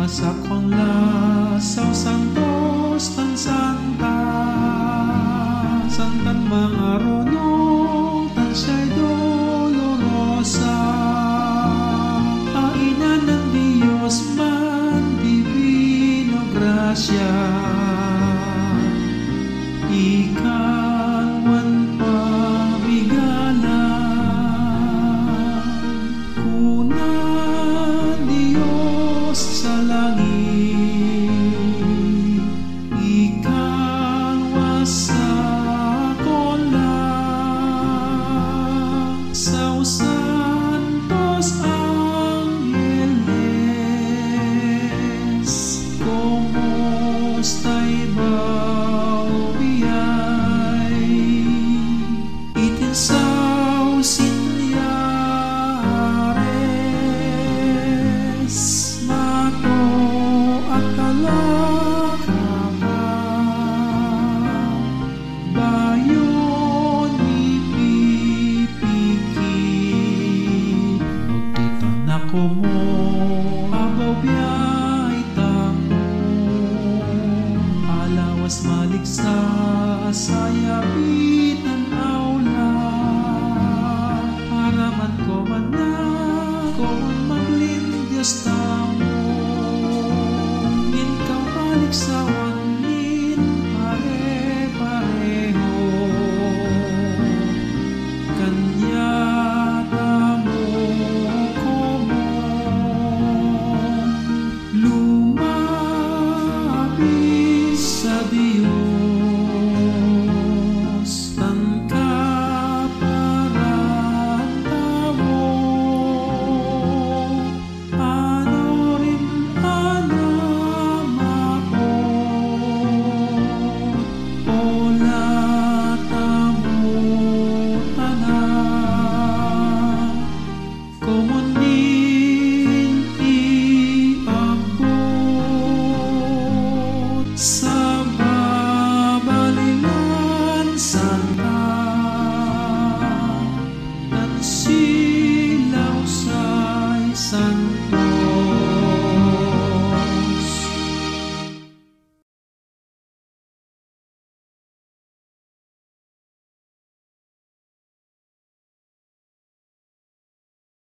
Masak ang lasaw santos tan santa, santan mga ronong tan siya'y dolorosa. Ainan ng Diyos man, divino grasya, ikawan pabigala. Kuna Diyos sa langit, ikaw sa kola, sa santos angeles, kumusta'y bawbiyay, itinsaw sinyares, mato at kalakaba, bayon ipipikit, magkita na ko mo, abaw biyay tako, alawas maligsa, sayapitan aula, haraman ko man na, kung maglin Diyos tao, ikaw balik sa wanlin, pare-pareho, kanya tamo ko mo, lumapis sa Diyos, tan kaparan tamo, ano rin anamapot, ola tamo tanan, kumunin iabot sa babalingan santa, tan silaw sa'y santo.